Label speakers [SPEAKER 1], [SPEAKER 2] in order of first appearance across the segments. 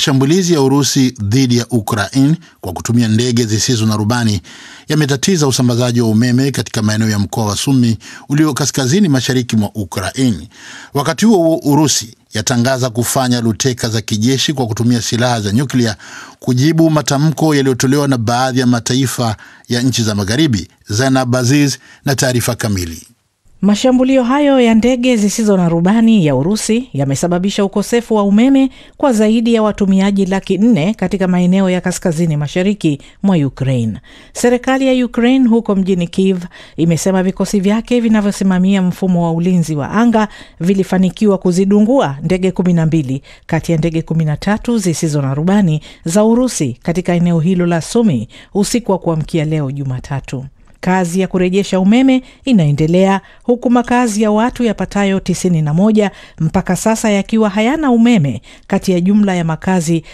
[SPEAKER 1] Mashambulizi ya Urusi dhidi ya Ukraine kwa kutumia ndege zisizo na rubani yametatiza usambazaji wa umeme katika maeneo ya mkoa wa Sumi ulio kaskazini mashariki mwa Ukraine. Wakati huo Urusi yatangaza kufanya Luteka za kijeshi kwa kutumia silaha za nyuklia kujibu matamko yaliyotolewa na baadhi ya mataifa ya nchi za magharibi. Zainab Aziz na taarifa kamili.
[SPEAKER 2] Mashambulio hayo ya ndege zisizo na rubani ya Urusi yamesababisha ukosefu wa umeme kwa zaidi ya watumiaji 400,000 katika maeneo ya kaskazini mashariki mwa Ukraine. Serikali ya Ukraine huko mjini Kiev imesema vikosi vyake vinavyosimamia mfumo wa ulinzi wa anga vilifanikiwa kuzidungua ndege 12 kati ya ndege 13 zisizo na rubani za Urusi katika eneo hilo la Sumi usiku wa kuamkia leo Jumatatu. Kazi ya kurejesha umeme inaendelea huku makazi ya watu yapatayo 91 mpaka sasa yakiwa hayana umeme kati ya jumla ya makazi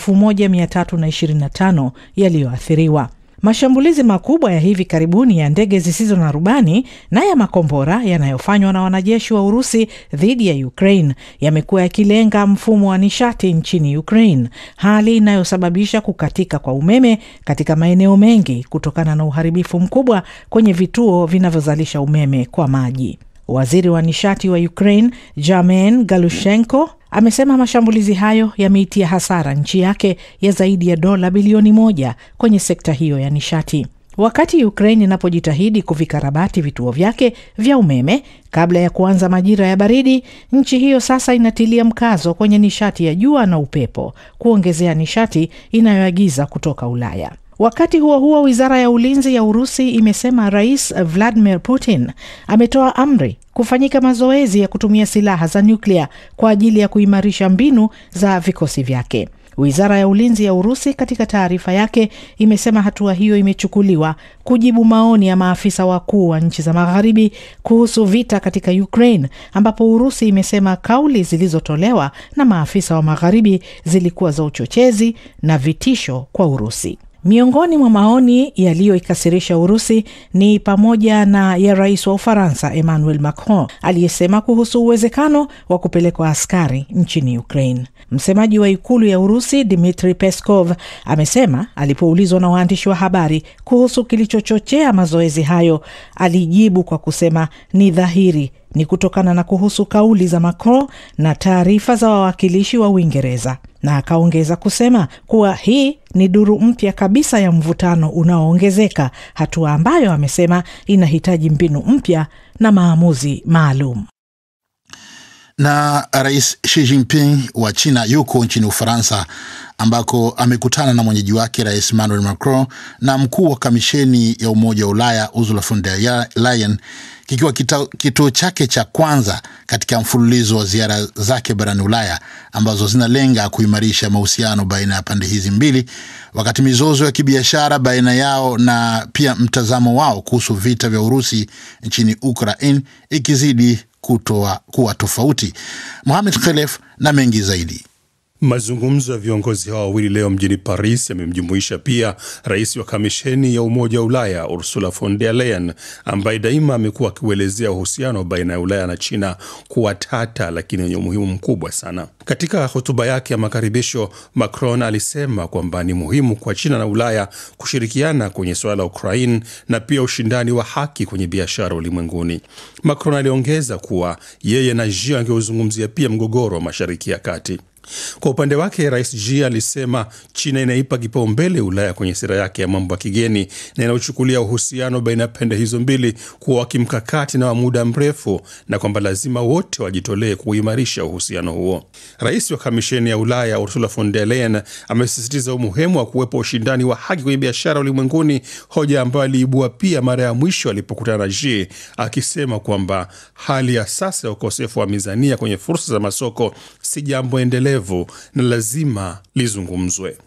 [SPEAKER 2] 1325 yaliyoathiriwa. Mashambulizi makubwa ya hivi karibuni ya ndege zisizo na rubani na ya makombora yanayofanywa na wanajeshi wa Urusi dhidi ya Ukraine yamekuwa yakilenga mfumo wa nishati nchini Ukraine, hali inayosababisha kukatika kwa umeme katika maeneo mengi kutokana na uharibifu mkubwa kwenye vituo vinavyozalisha umeme kwa maji. Waziri wa nishati wa Ukraine, Germain Galushenko, amesema mashambulizi hayo yameitia hasara nchi yake ya zaidi ya dola bilioni 1 kwenye sekta hiyo ya nishati. Wakati Ukraine inapojitahidi kuvikarabati vituo vyake vya umeme kabla ya kuanza majira ya baridi, nchi hiyo sasa inatilia mkazo kwenye nishati ya jua na upepo, kuongezea nishati inayoagiza kutoka Ulaya. Wakati huo huo, wizara ya ulinzi ya Urusi imesema Rais Vladimir Putin ametoa amri kufanyika mazoezi ya kutumia silaha za nyuklia kwa ajili ya kuimarisha mbinu za vikosi vyake. Wizara ya ulinzi ya Urusi katika taarifa yake imesema hatua hiyo imechukuliwa kujibu maoni ya maafisa wakuu wa nchi za magharibi kuhusu vita katika Ukraine, ambapo Urusi imesema kauli zilizotolewa na maafisa wa magharibi zilikuwa za uchochezi na vitisho kwa Urusi. Miongoni mwa maoni yaliyoikasirisha Urusi ni pamoja na ya Rais wa Ufaransa Emmanuel Macron aliyesema kuhusu uwezekano wa kupelekwa askari nchini Ukraine. Msemaji wa ikulu ya Urusi Dmitry Peskov amesema alipoulizwa na waandishi wa habari kuhusu kilichochochea mazoezi hayo, alijibu kwa kusema ni dhahiri ni kutokana na kuhusu kauli za Macron na taarifa za wawakilishi wa Uingereza, na akaongeza kusema kuwa hii ni duru mpya kabisa ya mvutano unaoongezeka, hatua ambayo amesema inahitaji mbinu mpya na maamuzi maalum.
[SPEAKER 1] Na Rais Xi Jinping wa China yuko nchini Ufaransa ambako amekutana na mwenyeji wake Rais Emmanuel Macron na mkuu wa kamisheni ya Umoja wa Ulaya Ursula von der Leyen, kikiwa kituo chake cha kwanza katika mfululizo wa ziara zake barani Ulaya ambazo zinalenga kuimarisha mahusiano baina ya pande hizi mbili, wakati mizozo ya kibiashara baina yao na pia mtazamo wao kuhusu vita vya Urusi nchini Ukraine ikizidi kuwa tofauti. Mohamed Khelef na mengi zaidi.
[SPEAKER 3] Mazungumzo ya viongozi hao wawili leo mjini Paris yamemjumuisha pia rais wa kamisheni ya Umoja wa Ulaya Ursula von der Leyen, ambaye daima amekuwa akielezea uhusiano baina ya Ulaya na China kuwa tata lakini wenye umuhimu mkubwa sana. Katika hotuba yake ya makaribisho, Macron alisema kwamba ni muhimu kwa China na Ulaya kushirikiana kwenye suala la Ukraine na pia ushindani wa haki kwenye biashara ulimwenguni. Macron aliongeza kuwa yeye na Xi angeuzungumzia pia mgogoro wa Mashariki ya Kati. Kwa upande wake, Rais Xi alisema China inaipa kipaumbele Ulaya kwenye sera yake ya mambo ya kigeni na inachukulia uhusiano baina ya pande hizo mbili kuwa wa kimkakati na wa muda mrefu, na kwamba lazima wote wajitolee kuimarisha uhusiano huo. Rais wa kamisheni ya Ulaya Ursula von der Leyen amesisitiza umuhimu wa kuwepo ushindani wa haki kwenye biashara ulimwenguni, hoja ambayo aliibua pia mara ya mwisho alipokutana na Xi, akisema kwamba hali ya sasa ya ukosefu wa mizania kwenye fursa za masoko si jambo endelevu na lazima lizungumzwe.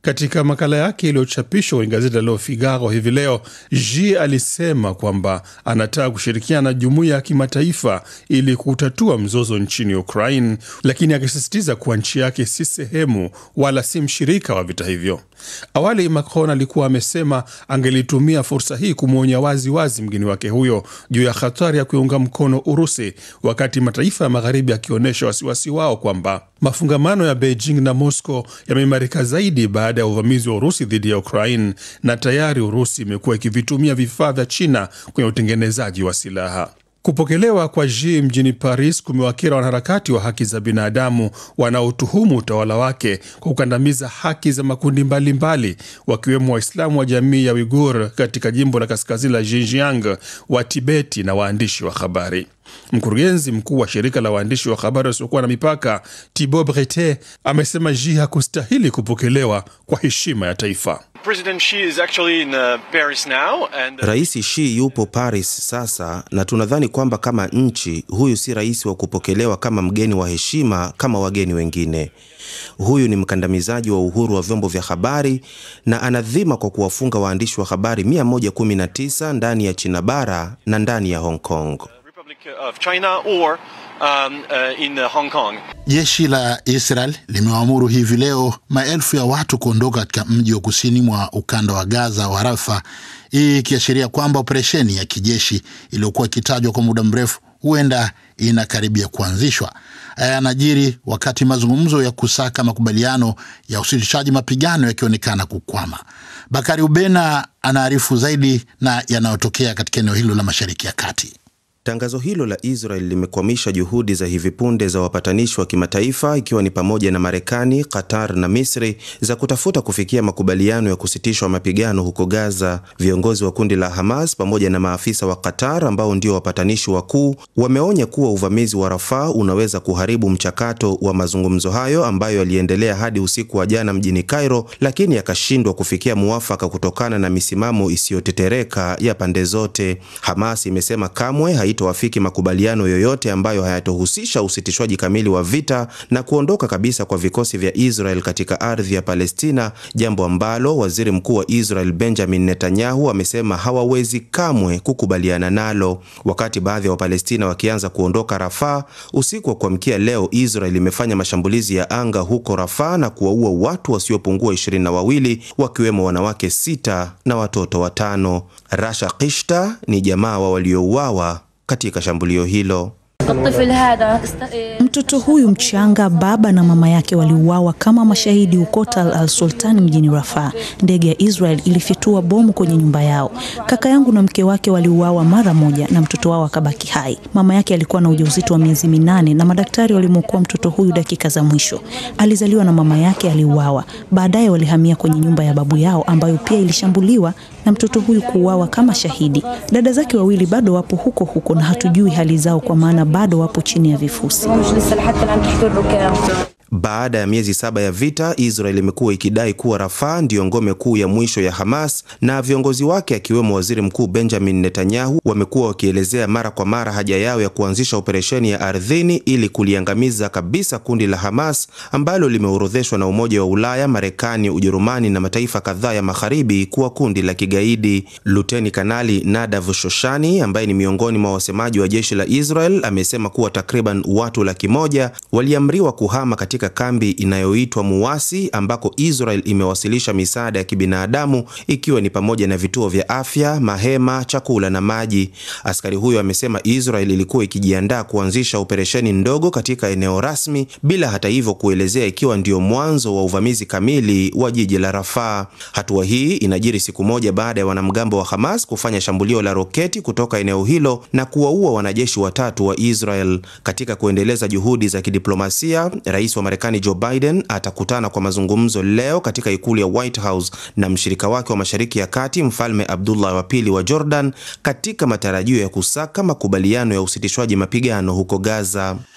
[SPEAKER 3] Katika makala yake iliyochapishwa kwenye gazeti la Le Figaro hivi leo, Xi alisema kwamba anataka kushirikiana na jumuiya ya kimataifa ili kutatua mzozo nchini Ukraine, lakini akisisitiza kuwa nchi yake si sehemu wala si mshirika wa vita hivyo. Awali Macron alikuwa amesema angelitumia fursa hii kumwonya wazi mgeni wake huyo juu ya hatari ya kuunga mkono Urusi, wakati mataifa ya magharibi yakionyesha wasiwasi wao kwamba mafungamano ya Beijing na Moscow yameimarika zaidi baada ya uvamizi wa Urusi dhidi ya Ukraine, na tayari Urusi imekuwa ikivitumia vifaa vya China kwenye utengenezaji wa silaha. Kupokelewa kwa Xi mjini Paris kumewakera wanaharakati wa haki za binadamu wanaotuhumu utawala wake kwa kukandamiza haki za makundi mbalimbali, wakiwemo Waislamu wa jamii ya Uighur katika jimbo la kaskazini la Xinjiang, wa Tibeti na waandishi wa habari. Mkurugenzi mkuu wa shirika la waandishi wa habari wasiokuwa na mipaka, Thibaut Bretet, amesema Xi hakustahili kupokelewa kwa heshima ya taifa.
[SPEAKER 4] Rais Xi yupo Paris sasa, na tunadhani kwamba kama nchi, huyu si rais wa kupokelewa kama mgeni wa heshima kama wageni wengine. Huyu ni mkandamizaji wa uhuru wa vyombo vya habari na anadhima kwa kuwafunga waandishi wa habari 119 ndani ya China bara na ndani ya Hong Kong.
[SPEAKER 1] Jeshi la Israel limewaamuru hivi leo maelfu ya watu kuondoka katika mji wa kusini mwa ukanda wa Gaza wa Rafah, hii ikiashiria kwamba operesheni ya kijeshi iliyokuwa ikitajwa kwa muda mrefu huenda inakaribia kuanzishwa. Haya yanajiri wakati mazungumzo ya kusaka makubaliano ya usitishaji mapigano yakionekana kukwama. Bakari Ubena anaarifu zaidi na yanayotokea katika eneo hilo la Mashariki ya Kati.
[SPEAKER 4] Tangazo hilo la Israel limekwamisha juhudi za hivi punde za wapatanishi wa kimataifa, ikiwa ni pamoja na Marekani, Qatar na Misri, za kutafuta kufikia makubaliano ya kusitishwa mapigano huko Gaza. Viongozi wa kundi la Hamas pamoja na maafisa wa Qatar ambao ndio wapatanishi wakuu wameonya kuwa uvamizi wa Rafah unaweza kuharibu mchakato wa mazungumzo hayo ambayo yaliendelea hadi usiku wa jana mjini Cairo, lakini yakashindwa kufikia muafaka kutokana na misimamo isiyotetereka ya pande zote. Hamas imesema kamwe haitowafiki makubaliano yoyote ambayo hayatohusisha usitishwaji kamili wa vita na kuondoka kabisa kwa vikosi vya Israel katika ardhi ya Palestina, jambo ambalo waziri mkuu wa Israel Benjamin Netanyahu amesema hawawezi kamwe kukubaliana nalo. Wakati baadhi ya Wapalestina wakianza kuondoka Rafah, usiku wa kuamkia leo Israel imefanya mashambulizi ya anga huko Rafah na kuwaua watu wasiopungua 22, wakiwemo wanawake 6 na watoto 5. Rasha Qishta ni jamaa wa waliouawa katika shambulio hilo.
[SPEAKER 5] Mtoto huyu mchanga, baba na mama yake waliuawa kama mashahidi huko Tal al-Sultan mjini Rafah. Ndege ya Israel ilifyatua bomu kwenye nyumba yao. Kaka yangu na mke wake waliuawa mara moja na mtoto wao akabaki hai. Mama yake alikuwa na ujauzito wa miezi 8 na madaktari walimwokoa mtoto huyu dakika za mwisho. Alizaliwa na mama yake aliuawa. Baadaye walihamia kwenye nyumba ya babu yao ambayo pia ilishambuliwa na mtoto huyu kuuawa kama shahidi. Dada zake wawili bado wapo huko na hatujui hali zao kwa maana bado wapo chini ya vifusi.
[SPEAKER 4] Baada ya miezi 7 ya vita, Israel imekuwa ikidai kuwa Rafah ndiyo ngome kuu ya mwisho ya Hamas, na viongozi wake akiwemo waziri mkuu Benjamin Netanyahu wamekuwa wakielezea mara kwa mara haja yao ya kuanzisha operesheni ya ardhini ili kuliangamiza kabisa kundi la Hamas ambalo limeorodheshwa na Umoja wa Ulaya, Marekani, Ujerumani na mataifa kadhaa ya magharibi kuwa kundi la kigaidi. Luteni Kanali Nadav Shoshani ambaye ni miongoni mwa wasemaji wa jeshi la Israel amesema kuwa takriban watu 100,000 waliamriwa kuhama katika kambi inayoitwa Muwasi ambako Israel imewasilisha misaada ya kibinadamu ikiwa ni pamoja na vituo vya afya, mahema, chakula na maji. Askari huyo amesema Israel ilikuwa ikijiandaa kuanzisha operesheni ndogo katika eneo rasmi bila hata hivyo kuelezea ikiwa ndio mwanzo wa uvamizi kamili wa jiji la Rafah. Hatua hii inajiri siku moja baada ya wanamgambo wa Hamas kufanya shambulio la roketi kutoka eneo hilo na kuwaua wanajeshi 3 wa Israel. Katika kuendeleza juhudi za kidiplomasia, Rais wa Marekani Joe Biden atakutana kwa mazungumzo leo katika ikulu ya White House na mshirika wake wa Mashariki ya Kati, Mfalme Abdullah wa pili wa Jordan, katika matarajio ya kusaka makubaliano ya usitishwaji mapigano huko Gaza.